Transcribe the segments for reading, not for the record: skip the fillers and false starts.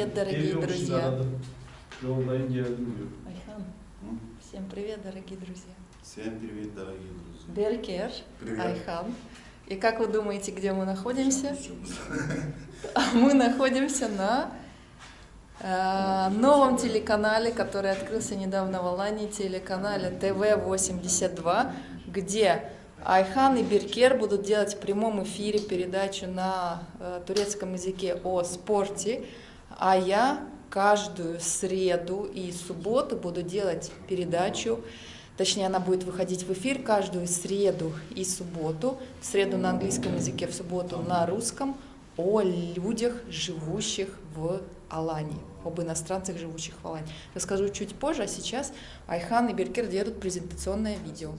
привет, дорогие друзья. Айхан, всем привет, дорогие друзья. Всем привет, дорогие друзья. Беркер, Привет. Айхан. И как вы думаете, где мы находимся? Мы находимся на новом телеканале, который открылся недавно в Алании, телеканале ТВ-82, где Айхан и Беркер будут делать в прямом эфире передачу на турецком языке о спорте, а я каждую среду и субботу буду делать передачу, точнее она будет выходить в эфир каждую среду и субботу, в среду на английском языке, в субботу на русском, о людях, живущих в Алании, об иностранцах, живущих в Алании. Расскажу чуть позже, а сейчас Айхан и Беркер делают презентационное видео.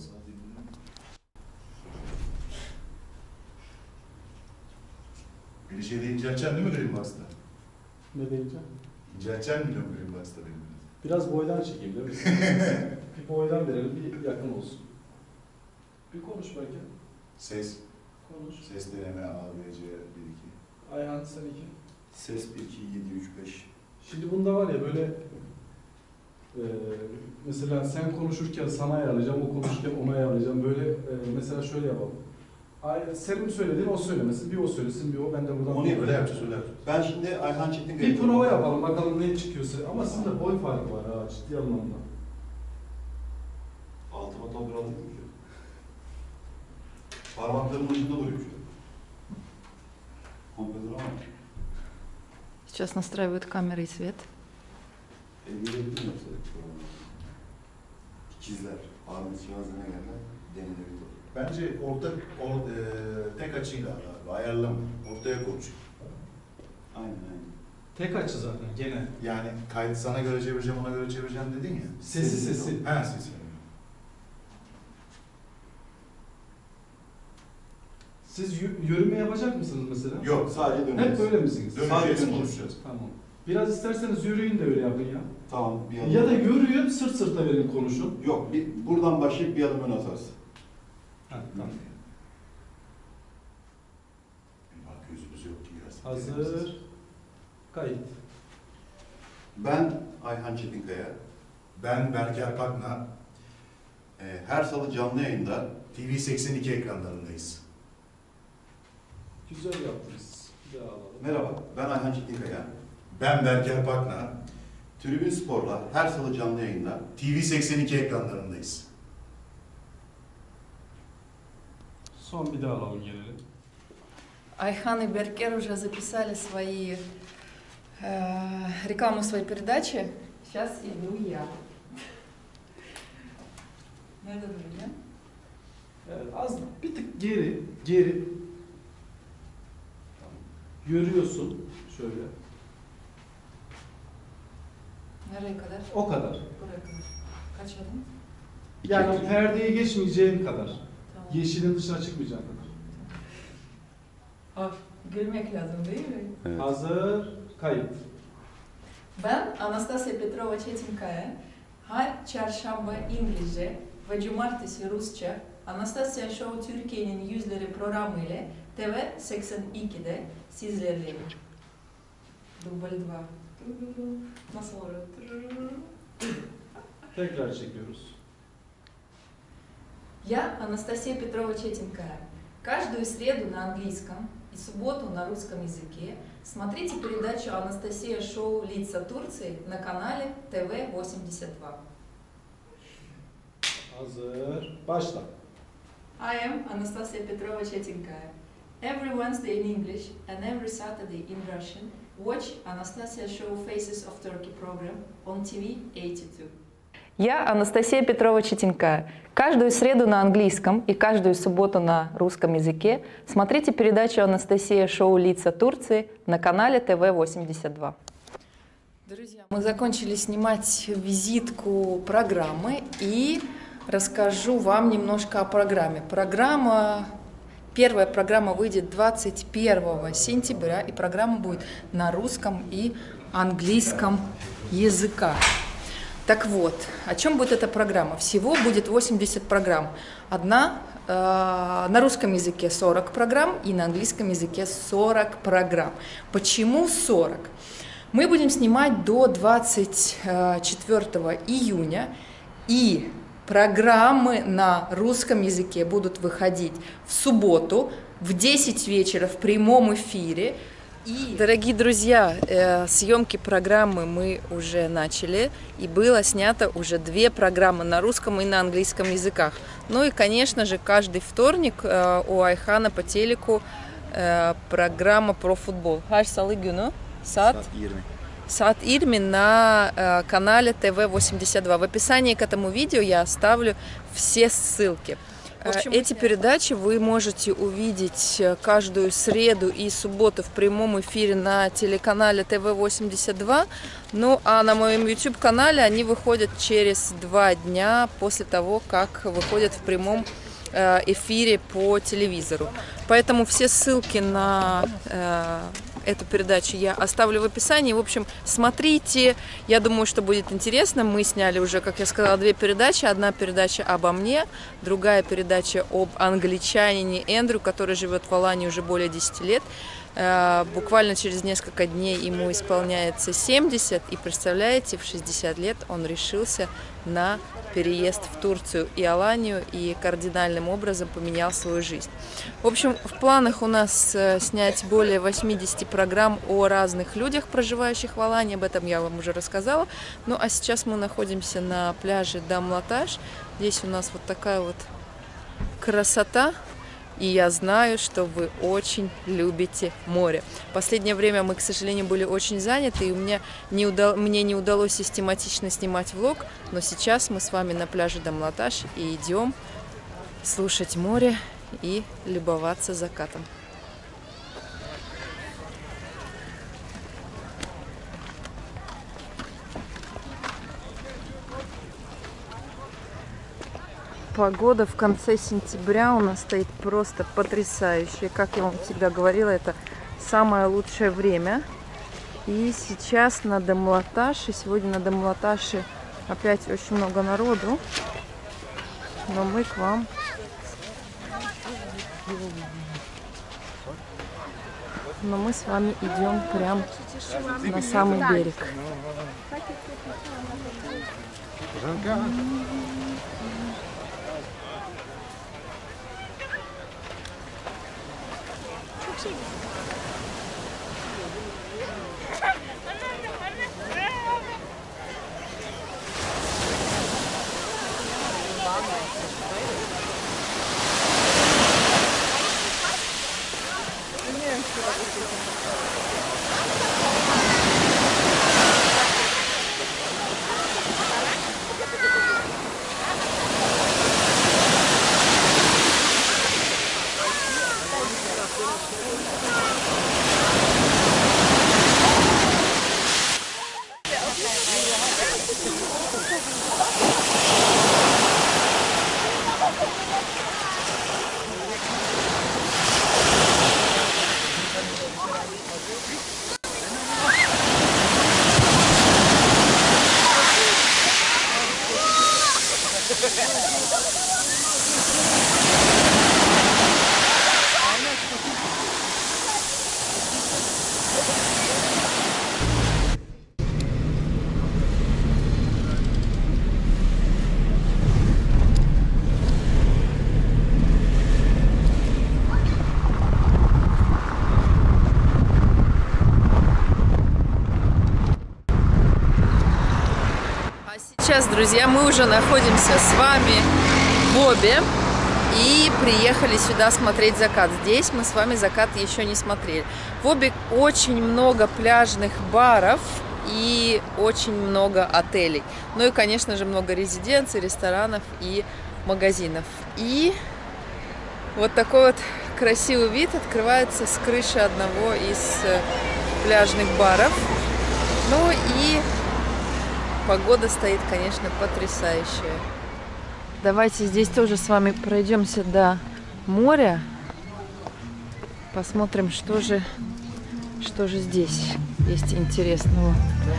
Bir şey de incelteceksin değil mi Greenbox'ta? Ne diyeceğim? İncelteceksin mi Greenbox'ta benim? Biraz boydan çekeyim değil mi? Bir boydan verelim, bir yakın olsun. Bir konuş belki. Ses. Konuş. Ses deneme A, B, C, 1, Ayhan sen iki. 2. Ses 1, 2, 7, 3, 5. Şimdi bunda var ya böyle mesela sen konuşurken sana ayarlayacağım, o konuşurken ona ayarlayacağım. Böyle mesela şöyle yapalım. Senin söylediğin o söylemesin, bir o söylesin, bir o, ben de buradan... Onu öyle yapacağız, öyle yapacağız. Ben şimdi Ayhan Çetinkaya... Bir prova yapalım, bakalım ne çıkıyorsa. Ama sizin de boy farkı var ha, ciddi anlamda. Altıma tabir aldık mı? Parmaklarımın ucunda duruyor şu an. Komple duramam. Сейчас настраивают камеры и свет. Elbette yapsaydık programı. İkizler, Armut Şinaz'ına geldi, denilebilir. Bence tek açıyla ayarlama, ortaya konuş. Aynen. Tek açı zaten, gene. Yani kaydı sana göre çevireceğim, ona göre çevireceğim dedin ya. Sesi. Ha, sesi. Siz yürüme yapacak mısınız mesela? Yok, sadece döneceğiz. Hep böyle misiniz? Sadece konuşacağız. Tamam. Biraz isterseniz yürüyün de öyle yapın ya. Tamam, bir adım. Ya da yürüyün, sırt sırta verin konuşun. Yok, buradan başlayıp bir adım öne atarsın. Ha, tamam. Bak gözümüz yok ki biraz. Hazır. Kayıt. Ben Ayhan Çetinkaya. Ben Berker Pakna. Her salı canlı yayında TV82 ekranlarındayız. Güzel yaptınız. Bir daha alalım. Merhaba, ben Ayhan Çetinkaya. Ben Berker Pakna. Tribün Spor'la her salı canlı yayında TV82 ekranlarındayız. Son bir daha alalım gelelim. Айхан и Беркер уже записали свои рекламу своей передачи. Сейчас иду я. Nerede duracağım? Evet, az bir tık geri. Yürüyorsun şöyle. Nereye kadar? O kadar. Buraya kadar. Kaç adım? Yani perdeyi geçmeyeceğin kadar. Tamam. Yeşilin dışına çıkmayacağın kadar. Gülmek lazım değil mi? Evet. Hazır, kayıt. Ben Anastasia Petrova Çetinkaya. Her çarşamba İngilizce ve cumartesi Rusça Anastasia Show Türkiye'nin Yüzleri programı ile TV82'de sizlerleyim. Duble 2. Nasıl olur? Tekrar çekiyoruz. Я Анастасия Петрова Четенкая. Каждую среду на английском и субботу на русском языке смотрите передачу «Анастасия Шоу. Лица Турции» на канале ТВ-82. Hazır, başla. I am Anastasia Petrova Chetenkaya. Every Wednesday in English and every Saturday in Russian, watch Anastasia Show Faces of Turkey program on TV82. Я Анастасия Петрова Четенкая. Каждую среду на английском и каждую субботу на русском языке смотрите передачу «Анастасия Шоу. Лица Турции» на канале ТВ-82. Друзья, мы закончили снимать визитку программы и расскажу вам немножко о программе. Первая программа выйдет 21 сентября, и программа будет на русском и английском языках. Так вот, о чем будет эта программа? Всего будет 80 программ. Одна на русском языке 40 программ и на английском языке 40 программ. Почему 40? Мы будем снимать до 24 июня, и программы на русском языке будут выходить в субботу в 10 вечера в прямом эфире. И, дорогие друзья, съемки программы мы уже начали, и было снято уже 2 программы на русском и на английском языках. Ну и, конечно же, каждый вторник у Айхана по телеку программа про футбол. Saat 20 на канале ТВ-82. В описании к этому видео я оставлю все ссылки. Эти передачи вы можете увидеть каждую среду и субботу в прямом эфире на телеканале ТВ-82. Ну а на моем YouTube-канале они выходят через 2 дня после того, как выходят в прямом эфире по телевизору. Поэтому все ссылки на эту передачу я оставлю в описании. В общем, смотрите, я думаю, что будет интересно. Мы сняли уже, как я сказала, 2 передачи. Одна передача обо мне, другая передача об англичанине Эндрю, который живет в Алании уже более 10 лет. Буквально через несколько дней ему исполняется 70, и представляете, в 60 лет он решился на переезд в Турцию и Аланию и кардинальным образом поменял свою жизнь. В общем, в планах у нас снять более 80 программ о разных людях, проживающих в Алании, об этом я вам уже рассказала. Ну а сейчас мы находимся на пляже Дамлаташ. Здесь у нас вот такая вот красота. И я знаю, что вы очень любите море. В последнее время мы, к сожалению, были очень заняты, и мне не удалось систематично снимать влог. Но сейчас мы с вами на пляже Дамлаташ и идем слушать море и любоваться закатом. Погода в конце сентября у нас стоит просто потрясающая. Как я вам всегда говорила, это самое лучшее время. И сейчас на Дамлаташе, сегодня на Дамлаташе опять очень много народу. Но мы к вам с вами идем прям на самый берег. Сейчас, друзья, мы уже находимся с вами в Обе и приехали сюда смотреть закат. Здесь мы с вами закат еще не смотрели. В Обе очень много пляжных баров и очень много отелей. Ну и, конечно же, много резиденций, ресторанов и магазинов. И вот такой вот красивый вид открывается с крыши одного из пляжных баров. Ну и погода стоит, конечно, потрясающая. Давайте здесь тоже с вами пройдемся до моря. Посмотрим, что же здесь есть интересного.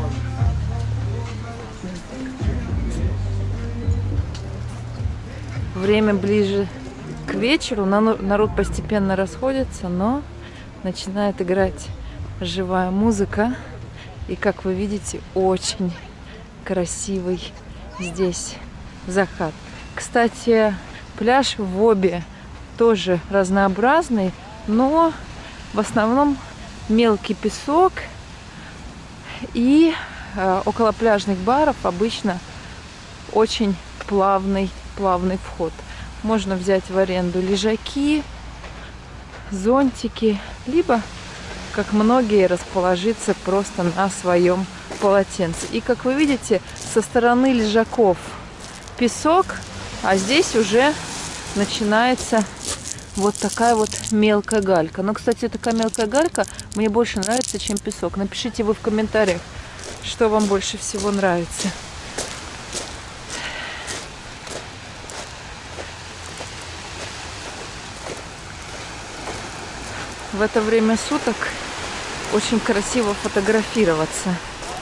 Время ближе к вечеру. Народ постепенно расходится, но начинает играть живая музыка. И, как вы видите, очень красивый здесь закат. Кстати, пляж в Воби тоже разнообразный, но в основном мелкий песок, и около пляжных баров обычно очень плавный вход. Можно взять в аренду лежаки, зонтики, либо, как многие, расположиться просто на своем полотенце. И, как вы видите, со стороны лежаков песок, а здесь уже начинается вот такая вот мелкая галька. Но, кстати, такая мелкая галька мне больше нравится, чем песок. Напишите вы в комментариях, что вам больше всего нравится. В это время суток очень красиво фотографироваться.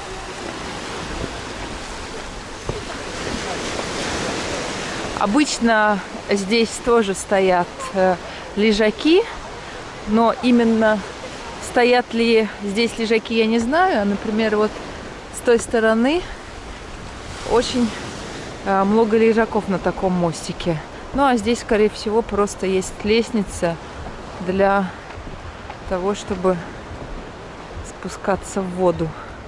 Обычно здесь тоже стоят лежаки, но именно стоят ли здесь лежаки, я не знаю. Например, вот с той стороны очень много лежаков на таком мостике. Ну а здесь, скорее всего, просто есть лестница для того, чтобы спускаться в воду.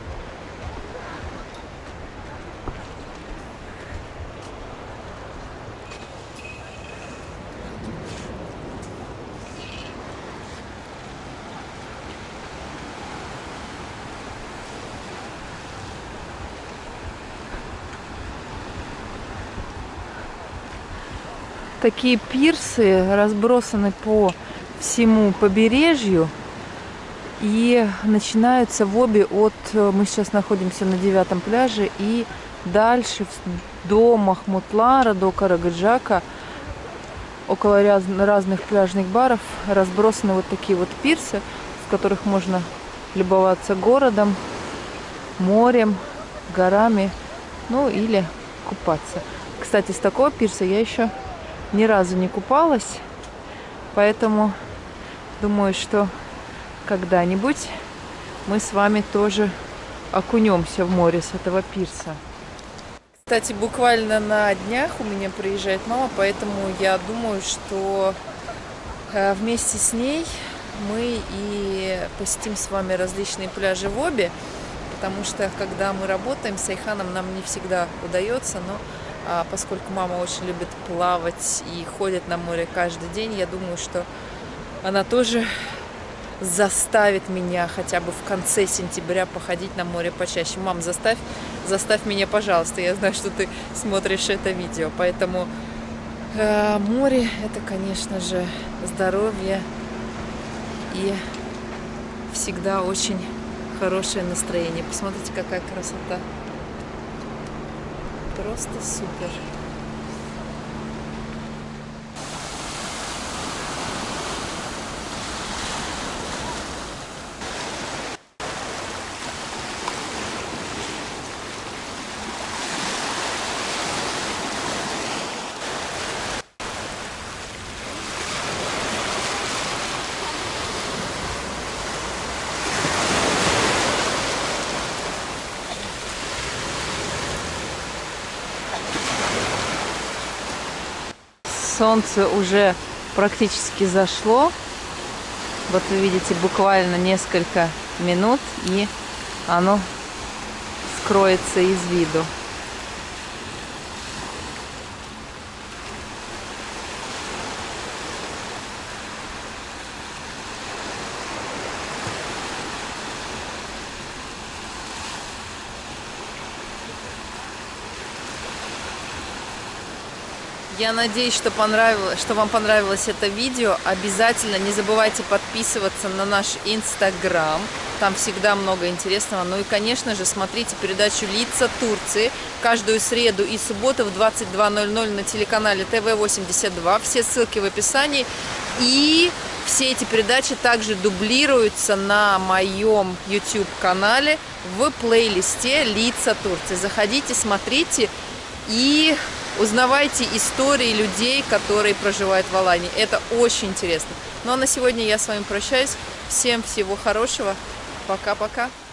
Такие пирсы разбросаны по всему побережью и начинаются в Воби от... Мы сейчас находимся на 9-м пляже, и дальше до Махмутлара, до Карагаджака, около разных пляжных баров разбросаны вот такие вот пирсы, с которых можно любоваться городом, морем, горами, ну или купаться. Кстати, с такого пирса я еще ни разу не купалась, поэтому думаю, что когда-нибудь мы с вами тоже окунемся в море с этого пирса. Кстати, буквально на днях у меня приезжает мама, поэтому я думаю, что вместе с ней мы и посетим с вами различные пляжи в Воби, потому что когда мы работаем с Айханом, нам не всегда удается, но поскольку мама очень любит плавать и ходит на море каждый день, я думаю, что она тоже заставит меня хотя бы в конце сентября походить на море почаще. Мам, заставь меня, пожалуйста. Я знаю, что ты смотришь это видео. Поэтому море — это, конечно же, здоровье и всегда очень хорошее настроение. Посмотрите, какая красота. Просто супер. Солнце уже практически зашло. Вот вы видите, буквально несколько минут, и оно скроется из виду. Я надеюсь, что вам понравилось это видео. Обязательно не забывайте подписываться на наш Инстаграм. Там всегда много интересного. Ну и, конечно же, смотрите передачу «Лица Турции» каждую среду и субботу в 22:00 на телеканале ТВ-82. Все ссылки в описании. И все эти передачи также дублируются на моем YouTube-канале в плейлисте «Лица Турции». Заходите, смотрите и узнавайте истории людей, которые проживают в Алании. Это очень интересно. Ну а на сегодня я с вами прощаюсь. Всем всего хорошего. Пока-пока.